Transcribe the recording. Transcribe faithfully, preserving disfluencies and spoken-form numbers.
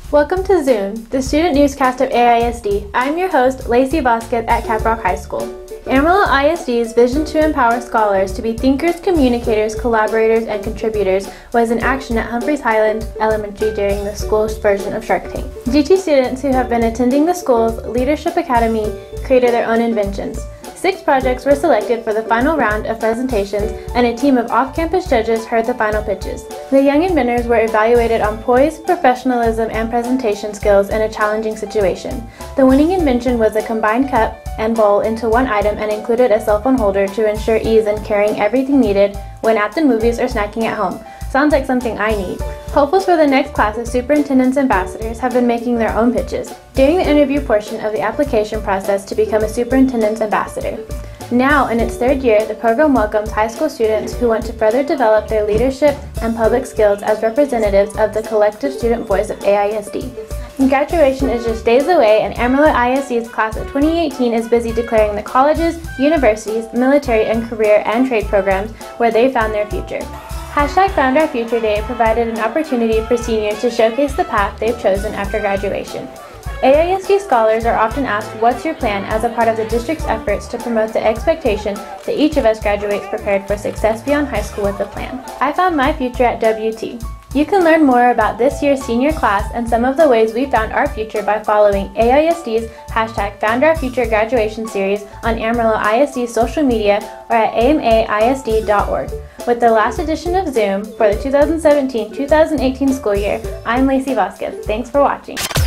Welcome to Zoom, the student newscast of A I S D. I'm your host, Lacey Vasquez at Caprock High School. Amarillo I S D's vision to empower scholars to be thinkers, communicators, collaborators, and contributors was in action at Humphreys Highland Elementary during the school's version of Shark Tank. G T students who have been attending the school's Leadership Academy created their own inventions. Six projects were selected for the final round of presentations, and a team of off-campus judges heard the final pitches. The young inventors were evaluated on poise, professionalism, and presentation skills in a challenging situation. The winning invention was a combined cup and bowl into one item and included a cell phone holder to ensure ease in carrying everything needed when at the movies or snacking at home. Sounds like something I need. Hopefuls for the next class of Superintendent's Ambassadors have been making their own pitches during the interview portion of the application process to become a Superintendent's Ambassador. Now, in its third year, the program welcomes high school students who want to further develop their leadership and public skills as representatives of the collective student voice of A I S D. Graduation is just days away, and Amarillo I S D's class of twenty eighteen is busy declaring the colleges, universities, military and career and trade programs where they found their future. Hashtag Found Our Future Day provided an opportunity for seniors to showcase the path they've chosen after graduation. A I S D scholars are often asked, "What's your plan?" as a part of the district's efforts to promote the expectation that each of us graduates prepared for success beyond high school with a plan. I found my future at W T. You can learn more about this year's senior class and some of the ways we found our future by following A I S D's hashtag Found Our Future graduation series on Amarillo I S D's social media or at A M A I S D dot org. With the last edition of Zoom for the two thousand seventeen two thousand eighteen school year, I'm Lacey Vasquez. Thanks for watching.